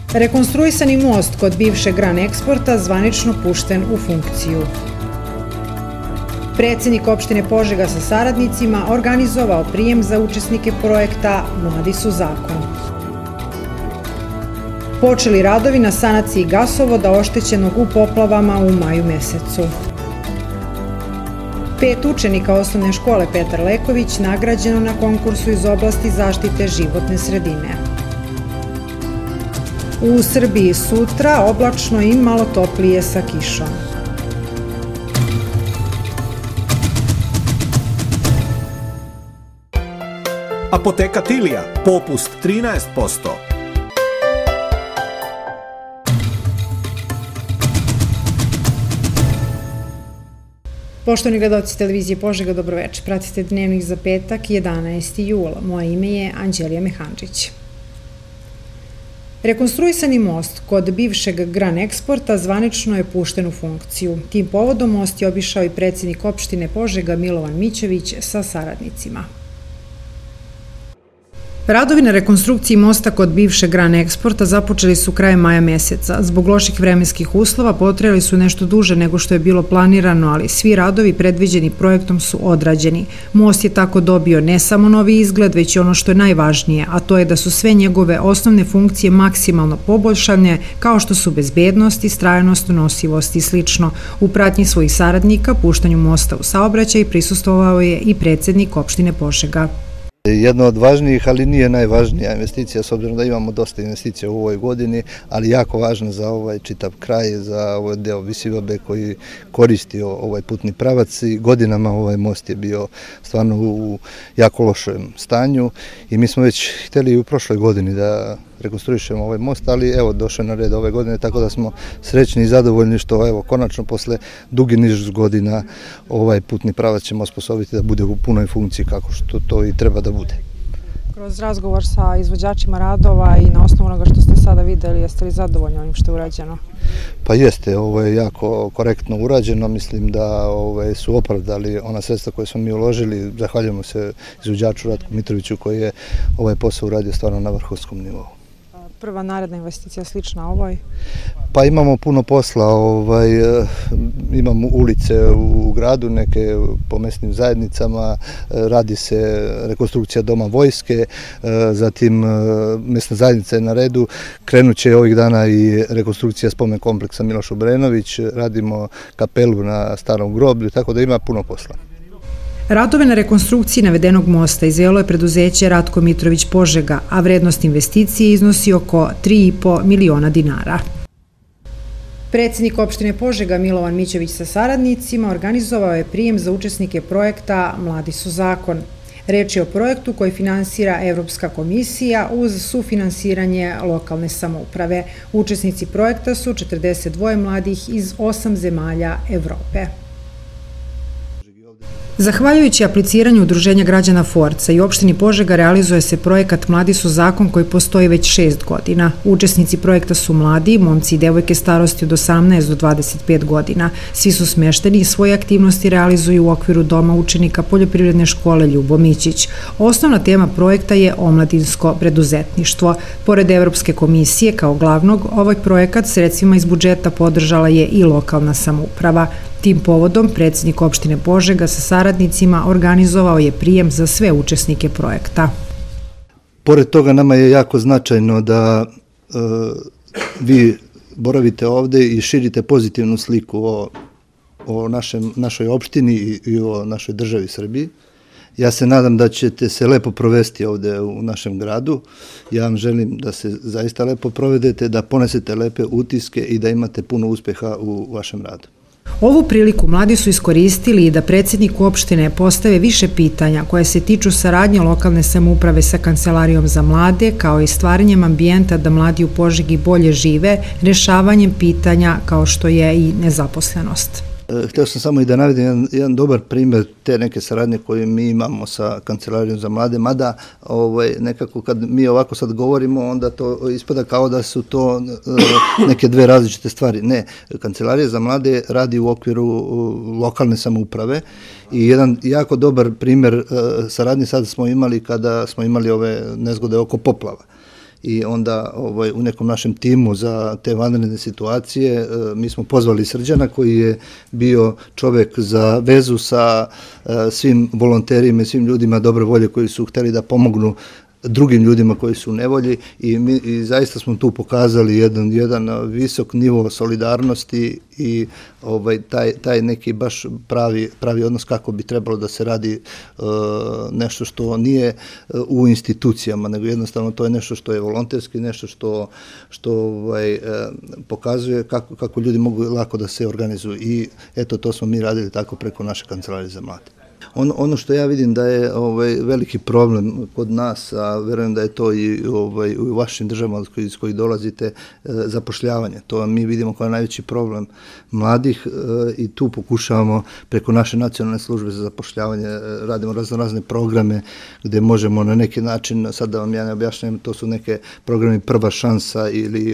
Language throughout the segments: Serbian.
Rekonstruisani most kod bivšeg Gran Eksporta zvanično pušten u funkciju. Predsjednik opštine Požega sa saradnicima organizovao prijem za učesnike projekta Mladi su zakon. Počeli radovi na sanaciji gasovoda oštećenog u poplavama u maju mesecu. 5 učenika osnovne škole Petar Leković nagrađeno na konkursu iz oblasti zaštite životne sredine. U Srbiji sutra oblačno i malo toplije sa kišom. Apoteka Tilija, popust 13%. Poštovani gledalci televizije Požega, dobroveče. Pratite dnevnik za petak, 11. jula. Moje ime je Anđelija Mehandžić. Rekonstruisani most kod bivšeg Gran Eksporta zvanično je pušten u funkciju. Tim povodom most je obišao i predsjednik opštine Požega Milovan Mićević sa saradnicima. Radovi na rekonstrukciji mosta kod bivšeg Gran Eksporta započeli su krajem maja meseca. Zbog loših vremenskih uslova potrajali su nešto duže nego što je bilo planirano, ali svi radovi predviđeni projektom su odrađeni. Most je tako dobio ne samo novi izgled, već i ono što je najvažnije, a to je da su sve njegove osnovne funkcije maksimalno poboljšane, kao što su bezbednost, istrajnost, nosivost i slično. U pratnji svojih saradnika puštanju mosta u saobraćaj prisustvovao je i predsjednik opštine Požega. Jedna od važnijih, ali nije najvažnija investicija, s obzirom da imamo dosta investicija u ovoj godini, ali jako važna za ovaj čitav kraj, za ovaj deo Visivabe koji koristi ovaj putni pravac i godinama ovaj most je bio stvarno u jako lošem stanju i mi smo već htjeli u prošloj godini da rekonstruišemo ovaj most, ali evo došao je na red ove godine, tako da smo srećni i zadovoljni što evo konačno posle dugi niz godina ovaj putni pravac ćemo osposobiti da bude u punoj funkciji kako što to i treba da bude. Kroz razgovor sa izvođačima radova i na osnovu onoga što ste sada videli, jeste li zadovoljni onim što je urađeno? Pa jeste, ovo je jako korektno urađeno, mislim da su opravdali ona sredstva koje smo mi uložili, zahvaljujemo se izvođaču Ratku Mitroviću koji je ovaj posao uradio stvarno na vrhunskom nivou. Prva naredna investicija slična ovoj? Pa imamo puno posla, imamo ulice u gradu, neke po mesnim zajednicama, radi se rekonstrukcija doma vojske, zatim mesna zajednica je na redu, krenut će ovih dana i rekonstrukcija spomen kompleksa Miloš Obrenović, radimo kapelu na Starom groblju, tako da ima puno posla. Radove na rekonstrukciji navedenog mosta izvelo je preduzeće Ratko Mitrović Požega, a vrednost investicije iznosi oko 3,5 miliona dinara. Predsjednik opštine Požega Milovan Mićević sa saradnicima organizovao je prijem za učesnike projekta Mladi su zakon. Reč je o projektu koji finansira Evropska komisija uz sufinansiranje lokalne samouprave. Učesnici projekta su 42 mladih iz 8 zemalja Evrope. Zahvaljujući apliciranju Udruženja građana Forca i opštini Požega realizuje se projekat Mladi su zakon koji postoji već 6 godina. Učesnici projekta su mladi, momci i devojke starosti od 18 do 25 godina. Svi su smešteni i svoje aktivnosti realizuju u okviru Doma učenika Poljoprivredne škole Ljubo Mićić. Osnovna tema projekta je omladinsko preduzetništvo. Pored Evropske komisije kao glavnog, ovaj projekat sredstvima iz budžeta podržala je i lokalna samouprava. Tim povodom predsjednik opštine Požega sa saradnicima organizovao je prijem za sve učesnike projekta. Pored toga nama je jako značajno da vi boravite ovde i širite pozitivnu sliku o našoj opštini i o našoj državi Srbiji. Ja se nadam da ćete se lepo provesti ovde u našem gradu. Ja vam želim da se zaista lepo provedete, da ponesete lepe utiske i da imate puno uspeha u vašem radu. Ovu priliku mladi su iskoristili i da predsjedniku opštine postave više pitanja koje se tiču saradnje lokalne samouprave sa Kancelarijom za mlade, kao i stvaranjem ambijenta da mladi u Požegi bolje žive, rešavanjem pitanja kao što je i nezaposlenost. Htio sam samo i da navedem jedan dobar primjer te neke saradnje koje mi imamo sa Kancelarijom za mlade, mada nekako kad mi ovako sad govorimo, onda to ispada kao da su to neke dve različite stvari. Ne, Kancelarija za mlade radi u okviru lokalne samouprave i jedan jako dobar primjer saradnje sad smo imali kada smo imali ove nezgode oko poplava. i onda u nekom našem timu za te vanredne situacije mi smo pozvali Srđana koji je bio čovjek za vezu sa svim volonterima i svim ljudima dobre volje koji su htjeli da pomognu drugim ljudima koji su u nevolji i zaista smo tu pokazali jedan visok nivo solidarnosti i taj neki baš pravi odnos kako bi trebalo da se radi nešto što nije u institucijama, nego jednostavno to je nešto što je volonterski, nešto što pokazuje kako ljudi mogu lako da se organizuju i eto to smo mi radili tako preko naše kancelarije za mlade. Ono što ja vidim da je veliki problem kod nas, a verujem da je to i u vašim državama iz kojih dolazite, zapošljavanje. To mi vidimo kao najveći problem mladih i tu pokušavamo preko naše nacionalne službe za zapošljavanje, radimo razne programe gdje možemo na neki način, sad da vam ja ne objašnjam, to su neke programi Prva šansa ili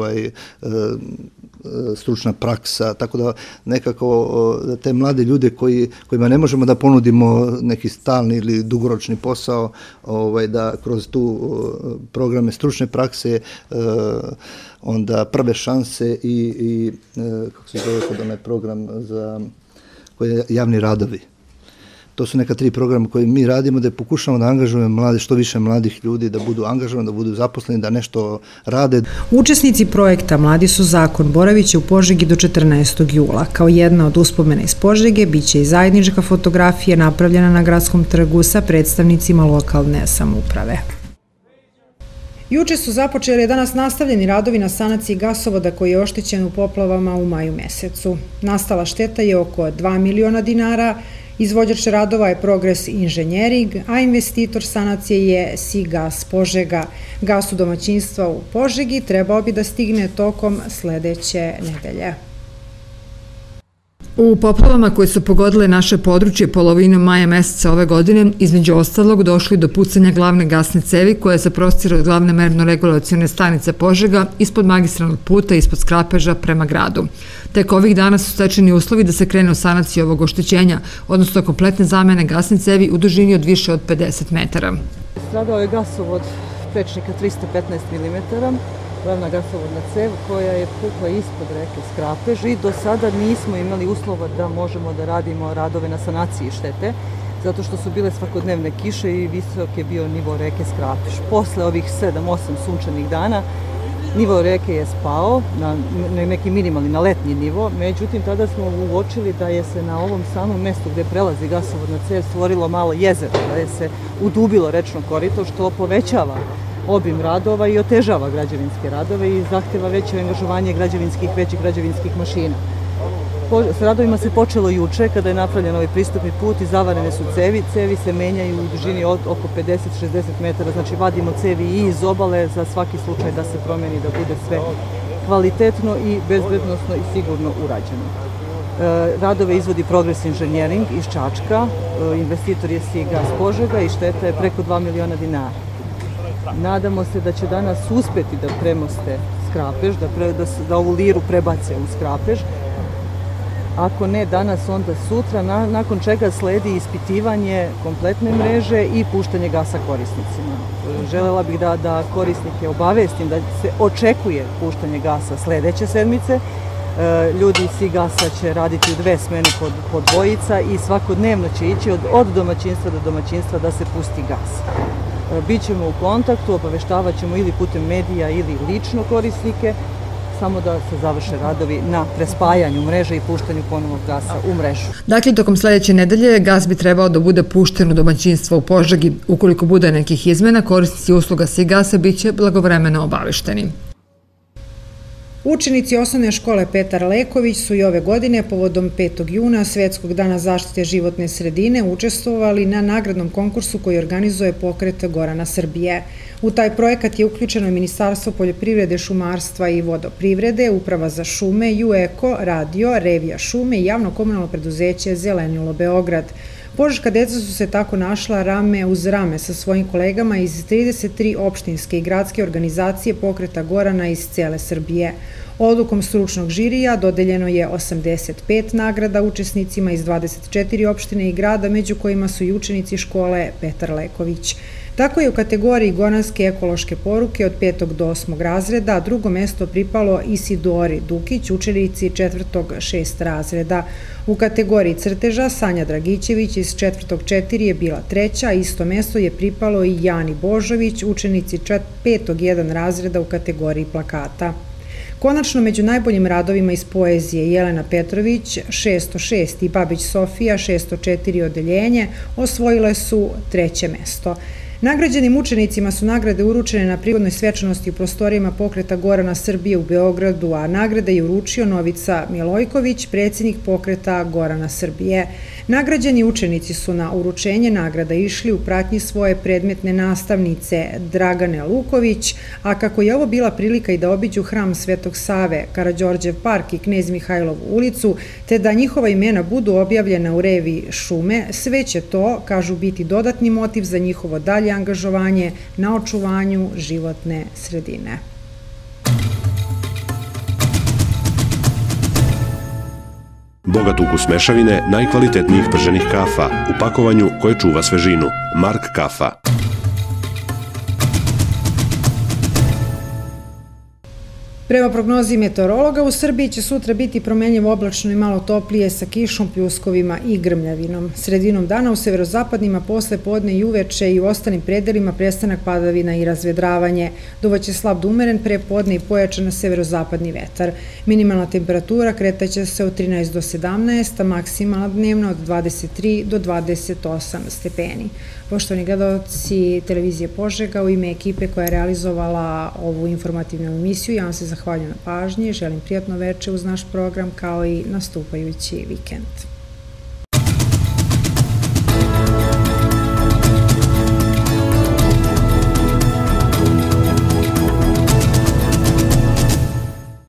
stručna praksa, tako da nekako te mlade ljude kojima ne možemo da ponudimo neki stalni ili dugoročni posao, da kroz tu programe stručne prakse, onda Prve šanse i kako se zove kod onaj program za koje javni radovi. To su neka 3 programa koje mi radimo da pokušamo da angažujemo što više mladih ljudi, da budu angažovani, da budu zaposleni, da nešto rade. Učesnici projekta Mladi su zakon boraviće u Požegi do 14. jula. Kao jedna od uspomena iz Požege biće i zajednička fotografija napravljena na Gradskom trgu sa predstavnicima lokalne samouprave. Juče su započeli danas nastavljeni radovi na sanaciji gasovoda koji je oštećen u poplavama u maju mesecu. Nastala šteta je oko 2 miliona dinara. Izvođač radova je Progres Inženjering, a investitor sanacije je SIGAS Požega. Gas u domaćinstva u Požegi trebao bi da stigne tokom sledeće nedelje. U poplavama koje su pogodile naše područje polovinom maja meseca ove godine, između ostalog došli do pucanja glavne gasne cevi koja se prostire od glavne merno-regulacione stanice Požega ispod magistralnog puta ispod Skrapeža prema gradu. Tek ovih dana su stečeni uslovi da se krene u sanaciju ovog oštećenja, odnosno kompletne zamene gasne cevi u dužini od više od 50 metara. Stradao je gasovod prečnika 315 mm, glavna gasovodna cev koja je pukla ispod reke Skrapež i do sada nismo imali uslova da možemo da radimo radove na sanaciji štete, zato što su bile svakodnevne kiše i visok je bio nivo reke Skrapež. Posle ovih 7-8 sunčanih dana nivo reke je spao na neki minimalni, na letnji nivo, međutim tada smo uočili da je se na ovom samom mestu gde prelazi gasovodna cev stvorilo malo jezero, da je se udubilo rečno korito što povećava obim radova i otežava građevinske radove i zahteva veće angažovanje većih građevinskih mašina. S radovima se počelo juče kada je napravljen ovaj pristupni put i zavarene su cevi. Cevi se menjaju u dužini oko 50-60 metara, znači vadimo cevi i iz obale za svaki slučaj da se promeni, da bude sve kvalitetno i bezbednosno i sigurno urađeno. Radove izvodi Progres Inženjering iz Čačka, investitor je SIGAS Požega i šteta je preko 2 miliona dinara. Nadamo se da će danas uspeti da premoste Skrapež, da ovu liru prebace u Skrapež. Ako ne danas, onda sutra, nakon čega sledi ispitivanje kompletne mreže i puštanje gasa korisnicima. Želela bih da korisnike obavestim da se očekuje puštanje gasa sledeće sedmice. Ljudi iz SIGAS-a će raditi u 2 smene po dvojica i svakodnevno će ići od domaćinstva do domaćinstva da se pusti gas. Bićemo u kontaktu, obaveštavat ćemo ili putem medija ili lično korisnike, samo da se završe radovi na prespajanju mreže i puštanju ponovnog gasa u mrežu. Dakle, tokom sledeće nedelje gas bi trebao da bude pušten u domaćinstvo u Požegi. Ukoliko bude nekih izmena, korisnici usluga SIGAS-a biće blagovremeno obavešteni. Učenici osnovne škole Petar Leković su i ove godine povodom 5. juna, Svetskog dana zaštite životne sredine, učestvovali na nagradnom konkursu koji organizuje pokret Gorana Srbije. U taj projekat je uključeno Ministarstvo poljoprivrede, šumarstva i vodoprivrede, Uprava za šume, UEKO, Radio, Revija šume i javno komunalno preduzeće Zelenilo Beograd. Požeška deca su se tako našla rame uz rame sa svojim kolegama iz 33 opštinske i gradske organizacije pokreta Gorana iz cele Srbije. Odlukom stručnog žirija dodeljeno je 85 nagrada učesnicima iz 24 opštine i grada, među kojima su i učenici škole Petar Leković. Tako je u kategoriji Goranske ekološke poruke od 5. do 8. razreda drugo mesto pripalo Isidori Dukić, učenici 4. 6. razreda. U kategoriji crteža Sanja Dragićević iz 4. 4. je bila treća, a isto mesto je pripalo i Jani Božović, učenici 5. 1. razreda u kategoriji plakata. Konačno, među najboljim radovima iz poezije Jelena Petrović, 606 i Babić Sofija, 604 odeljenje, osvojile su treće mesto. Nagrađenim učenicima su nagrade uručene na prigodnoj svečanosti u prostorijama Pokreta Gorana Srbije u Beogradu, a nagrade je uručio Novica Milojković, predsjednik Pokreta Gorana Srbije. Nagrađeni učenici su na uručenje nagrada išli u pratnji svoje predmetne nastavnice Dragane Luković, a kako je ovo bila prilika i da obiđu hram Svetog Save, Karađorđev park i Knez Mihajlovu ulicu, te da njihova imena budu objavljena u reviji Šume, sve će to, kažu, biti dodatni motiv za njihovo dalje angažovanje na očuvanju životne sredine. Bogat ukus mešavine najkvalitetnijih prženih kafa u pakovanju koje čuva svežinu. Mark kafa. Prema prognozi meteorologa, u Srbiji će sutra biti promenljivo oblačno i malo toplije sa kišom, pljuskovima i grmljavinom. Sredinom dana u severozapadnima posle podne i uveče i u ostalim predelima prestanak padavina i razvedravanje. Duvaće slab do umeren pre podne i pojačan severozapadni vetar. Minimalna temperatura kretaće se od 13 do 17, a maksimalna dnevno od 23 do 28 stepeni. Poštovani gledalci televizije Požega, u ime ekipe koja je realizovala ovu informativnu emisiju, ja vam se zahvaljujem na pažnji, želim prijatno veče uz naš program kao i nastupajući vikend.